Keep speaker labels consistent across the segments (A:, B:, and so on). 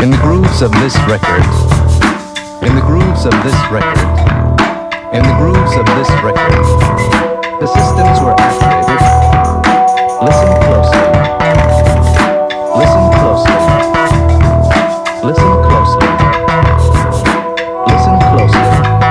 A: In the grooves of this record, in the grooves of this record, in the grooves of this record, the systems were activated. Listen closely. Listen closely. Listen closely. Listen closely.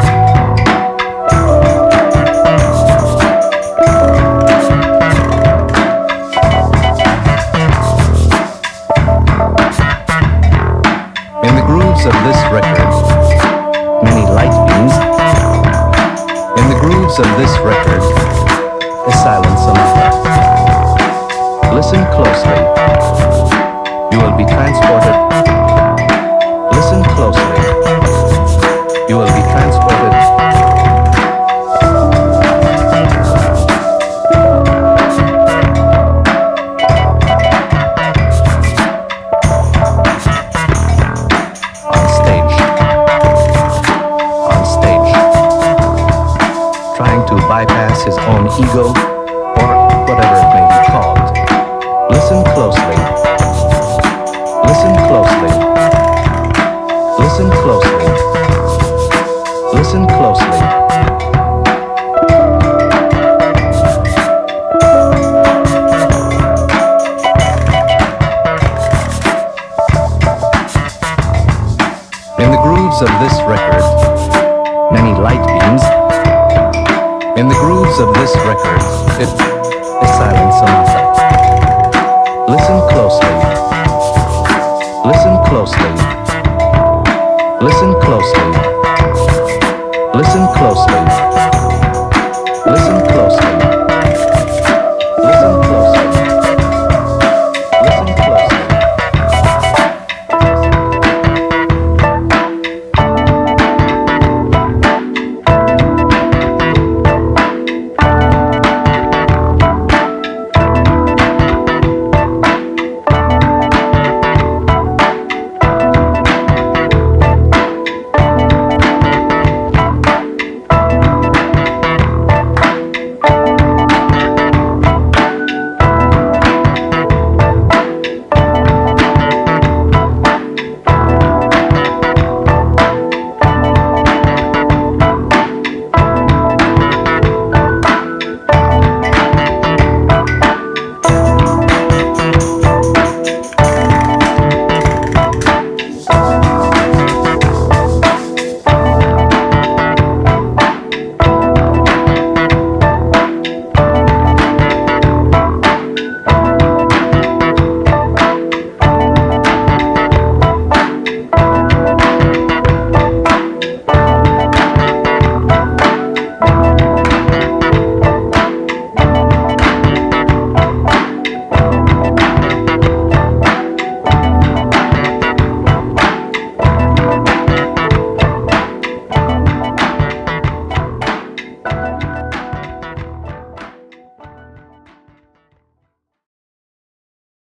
A: In the grooves of this record, many light beams. In the grooves of this record, a silent sonata. Listen closely. You will be transported. Listen closely. You will be transported. To bypass his own ego, or whatever it may be called. Listen closely. Listen closely. Listen closely. Listen closely. In the grooves of this record, many light beams. In the grooves of this record, it's a silent sonata. Listen closely. Listen closely.